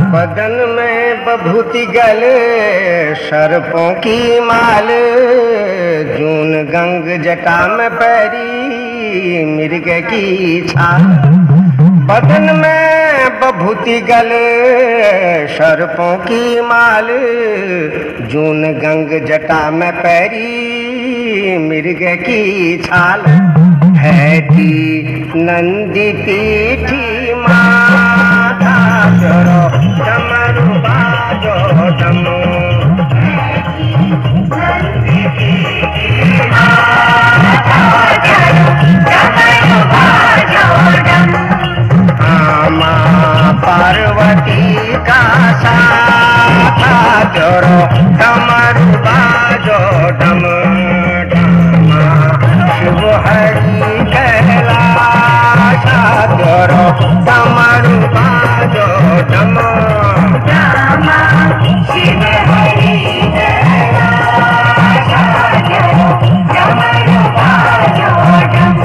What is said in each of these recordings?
बदन में बभूति गल सर्पों की माल, जून गंग जटा में पैरी मिर्ग की छाल। बदन में बभूति गल सर्पों की माल, जून गंग जटा में पैरी मिर्ग की छाल। हैती नंदी पीठी माथा चोरो डमरू बाजो डम। नंदी पीठी माथा चोरो डमरू बाजो डम। माँ पार्वती का साथा चोरो डमरू बाजो डम। शिव हरि कैलाश चोरो डमरू बाजो डम। शिव हरि कैलाश चोरो डमरू बाजो डम।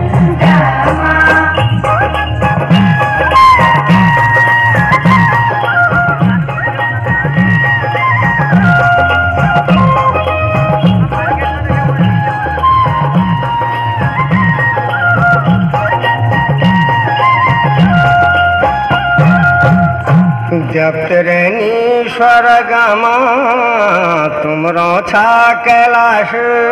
जब तेरेनी स्वर्गमा तुमरो छा कैलाश,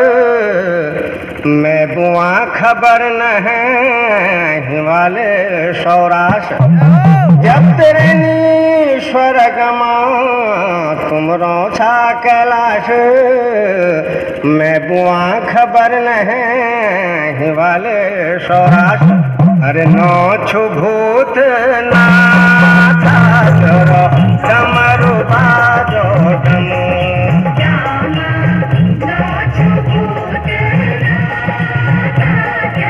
मैं बुआ खबर न है हिमालय सौराष्ट्र। जब तेरेनी स्वर्गमा तुमरो छा कैलाश, मैं बुआ खबर न है हिमालय सौराष्ट्र। अरे नो छु भूत नाथा चोरो डमरू बाजो डम। नो छु भूत नाथा